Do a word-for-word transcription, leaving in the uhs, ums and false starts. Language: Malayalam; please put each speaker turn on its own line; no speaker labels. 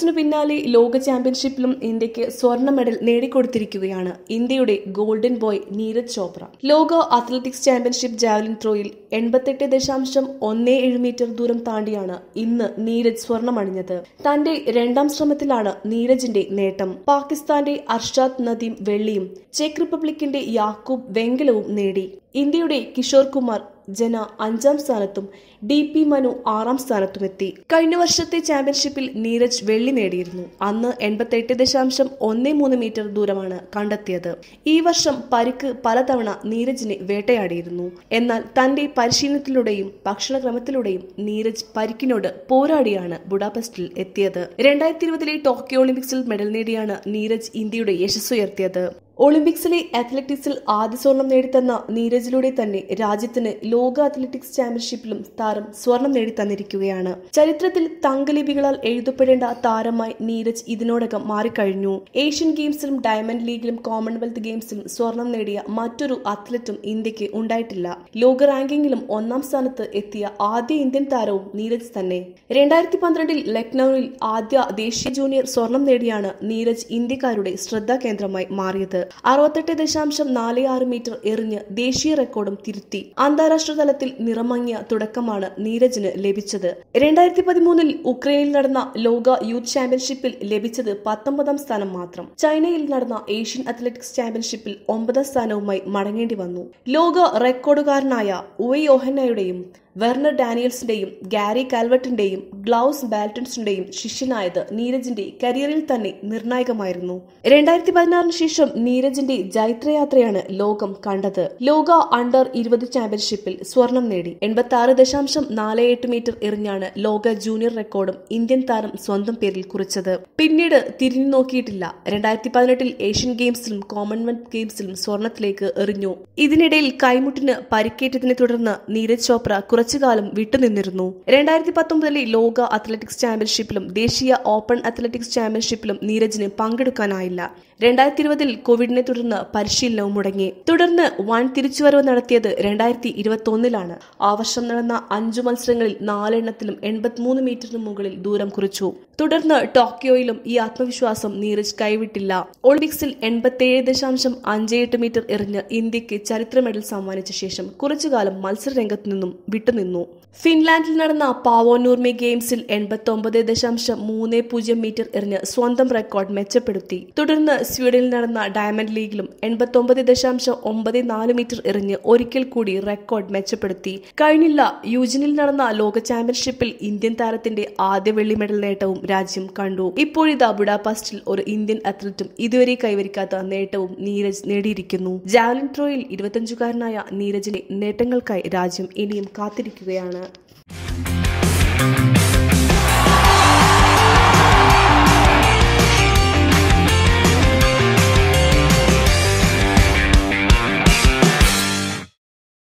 ഒളിമ്പിക്സിനു പിന്നാലെ ലോക ചാമ്പ്യൻഷിപ്പിലും ഇന്ത്യക്ക് സ്വർണ്ണ മെഡൽ നേടിക്കൊടുത്തിരിക്കുകയാണ് ഇന്ത്യയുടെ ഗോൾഡൻ ബോയ് നീരജ് ചോപ്ര. ലോക അത്ലറ്റിക്സ് ചാമ്പ്യൻഷിപ്പ് ജാവലിൻ ത്രോയിൽ എൺപത്തെട്ട് ദശാംശം ഒന്ന് ഏഴ് മീറ്റർ ദൂരം താണ്ടിയാണ് ഇന്ന് നീരജ് സ്വർണ്ണമണിഞ്ഞത്. തന്റെ രണ്ടാം ശ്രമത്തിലാണ് നീരജിന്റെ നേട്ടം. പാകിസ്ഥാന്റെ അർഷാദ് നദീം വെള്ളിയും ചെക്ക് റിപ്പബ്ലിക്കിന്റെ യാക്കൂബ് വെങ്കലവും നേടി. ഇന്ത്യയുടെ കിഷോർ കുമാർ ജന അഞ്ചാം സ്ഥാനത്തും ഡി പി മനു ആറാം സ്ഥാനത്തുമെത്തി. കഴിഞ്ഞ വർഷത്തെ ചാമ്പ്യൻഷിപ്പിൽ നീരജ് വെള്ളി നേടിയിരുന്നു. അന്ന് എൺപത്തെട്ട് ദശാംശം ഒന്ന് മൂന്ന് മീറ്റർ ദൂരമാണ് കണ്ടെത്തിയത്. ഈ വർഷം പരിക്ക് പലതവണ നീരജിനെ വേട്ടയാടിയിരുന്നു. എന്നാൽ തന്റെ പരിശീലനത്തിലൂടെയും ഭക്ഷണക്രമത്തിലൂടെയും നീരജ് പരിക്കിനോട് പോരാടിയാണ് ബുഡാപെസ്റ്റിൽ എത്തിയത്. രണ്ടായിരത്തി ഇരുപതിലെ ടോക്കിയോ ഒളിമ്പിക്സിൽ മെഡൽ നേടിയാണ് നീരജ് ഇന്ത്യയുടെ യശസ്സുയർത്തിയത്. ഒളിമ്പിക്സിലെ അത്ലറ്റിക്സിൽ ആദ്യ സ്വർണം നേടിത്തന്ന നീരജിലൂടെ തന്നെ രാജ്യത്തിന് ലോക അത്ലറ്റിക്സ് ചാമ്പ്യൻഷിപ്പിലും താരം സ്വർണം നേടിത്തന്നിരിക്കുകയാണ്. ചരിത്രത്തിൽ തങ്കലിപികളാൽ എഴുതപ്പെടേണ്ട താരമായി നീരജ് ഇതിനോടകം മാറിക്കഴിഞ്ഞു. ഏഷ്യൻ ഗെയിംസിലും ഡയമണ്ട് ലീഗിലും കോമൺവെൽത്ത് ഗെയിംസിലും സ്വർണം നേടിയ മറ്റൊരു അത്ലറ്റും ഇന്ത്യക്ക് ഉണ്ടായിട്ടില്ല. ലോക റാങ്കിങ്ങിലും ഒന്നാം സ്ഥാനത്ത് എത്തിയ ആദ്യ ഇന്ത്യൻ താരവും നീരജ് തന്നെ. രണ്ടായിരത്തി പന്ത്രണ്ടിൽ ലക്നൌവിൽ ആദ്യ ദേശീയ ജൂനിയർ സ്വർണം നേടിയാണ് നീരജ് ഇന്ത്യക്കാരുടെ ശ്രദ്ധാകേന്ദ്രമായി മാറിയത്. അറുപത്തെട്ട് ദശാംശം നാല് ആറ് മീറ്റർ എറിഞ്ഞ് ദേശീയ റെക്കോർഡും തിരുത്തി. അന്താരാഷ്ട്ര തലത്തിൽ നിറമങ്ങിയ തുടക്കമാണ് നീരജിന് ലഭിച്ചത്. രണ്ടായിരത്തി പതിമൂന്നിൽ ഉക്രൈനിൽ നടന്ന ലോക യൂത്ത് ചാമ്പ്യൻഷിപ്പിൽ ലഭിച്ചത് പത്തൊമ്പതാം സ്ഥാനം മാത്രം. ചൈനയിൽ നടന്ന ഏഷ്യൻ അത്ലറ്റിക്സ് ചാമ്പ്യൻഷിപ്പിൽ ഒമ്പതാം സ്ഥാനവുമായി മടങ്ങേണ്ടി വന്നു. ലോക റെക്കോർഡുകാരനായ ഉവൈ യോഹന്നയുടെയും വെർണർ ഡാനിയൽസിന്റെയും ഗാരി കാൽവർട്ടിന്റെയും ഗ്ലൌസ് ബാൽട്ടൺസിന്റെയും ശിഷ്യനായത് നീരജിന്റെ കരിയറിൽ തന്നെ നിർണായകമായിരുന്നു. രണ്ടായിരത്തി പതിനാറിന് ശേഷം നീരജിന്റെ ജൈത്രയാത്രയാണ് ലോകം കണ്ടത്. ലോക അണ്ടർ ഇരുപത് ചാമ്പ്യൻഷിപ്പിൽ സ്വർണം നേടി. എൺപത്തി ആറ് ദശാംശം നാല് എട്ട് മീറ്റർ എറിഞ്ഞാണ് ലോക ജൂനിയർ റെക്കോർഡും ഇന്ത്യൻ താരം സ്വന്തം പേരിൽ കുറിച്ചത്. പിന്നീട് തിരിഞ്ഞു നോക്കിയിട്ടില്ല. രണ്ടായിരത്തി പതിനെട്ടിൽ ഏഷ്യൻ ഗെയിംസിലും കോമൺവെൽത്ത് ഗെയിംസിലും സ്വർണത്തിലേക്ക് എറിഞ്ഞു. ഇതിനിടയിൽ കൈമുട്ടിന് പരിക്കേറ്റതിനെ തുടർന്ന് നീരജ് ചോപ്ര കുറച്ചുകാലം വിട്ടുനിന്നിരുന്നു. രണ്ടായിരത്തി പത്തൊമ്പതിലെ ലോക അത്ലറ്റിക്സ് ചാമ്പ്യൻഷിപ്പിലും ദേശീയ ഓപ്പൺ അത്ലറ്റിക്സ് ചാമ്പ്യൻഷിപ്പിലും നീരജിന് പങ്കെടുക്കാനായില്ല. രണ്ടായിരത്തി ഇരുപതിൽ കോവിഡിനെ തുടർന്ന് പരിശീലനവും മുടങ്ങി. തുടർന്ന് വൻ തിരിച്ചുവരവ് നടത്തിയത് രണ്ടായിരത്തി ഇരുപത്തി ഒന്നിലാണ്. ആ വർഷം നടന്ന അഞ്ചു മത്സരങ്ങളിൽ നാലെണ്ണത്തിലും എൺപത്തിമൂന്ന് മീറ്ററിന് മുകളിൽ ദൂരം കുറിച്ചു. തുടർന്ന് ടോക്കിയോയിലും ഈ ആത്മവിശ്വാസം നീരജ് കൈവിട്ടില്ല. ഒളിമ്പിക്സിൽ എൺപത്തിയേഴ് ദശാംശം അഞ്ച് എട്ട് മീറ്റർ എറിഞ്ഞ് ഇന്ത്യക്ക് ചരിത്ര മെഡൽ സമ്മാനിച്ച ശേഷം കുറച്ചുകാലം മത്സരരംഗത്തു നിന്നും വിട്ടുനിന്നു. ഫിൻലാൻഡിൽ നടന്ന പാവോനൂർമി ഗെയിംസിൽ എൺപത്തി ഒമ്പത് ദശാംശം മൂന്ന് പൂജ്യം മീറ്റർ എറിഞ്ഞ് സ്വന്തം റെക്കോർഡ് മെച്ചപ്പെടുത്തി. തുടർന്ന് സ്വീഡനിൽ നടന്ന ഡയമണ്ട് ലീഗിലും എൺപത്തി ഒമ്പത് ദശാംശം ഒമ്പത് നാല് മീറ്റർ എറിഞ്ഞ് ഒരിക്കൽ കൂടി റെക്കോർഡ് മെച്ചപ്പെടുത്തി. കഴിഞ്ഞില്ല യൂജിനിൽ നടന്ന ലോക ചാമ്പ്യൻഷിപ്പിൽ ഇന്ത്യൻ താരത്തിന്റെ ആദ്യ വെള്ളി മെഡൽ നേട്ടവും രാജ്യം കണ്ടു. ഇപ്പോഴിതാ ബുഡാപെസ്റ്റിൽ ഒരു ഇന്ത്യൻ അത്ലറ്റും ഇതുവരെ കൈവരിക്കാത്ത നേട്ടവും നീരജ് നേടിയിരിക്കുന്നു. ജാവലിൻ ത്രോയിൽ ഇരുപത്തിയഞ്ചുകാരനായ നീരജിന്റെ നേട്ടങ്ങൾക്കായി രാജ്യം ഇനിയും കാത്തിരിക്കുകയാണ്.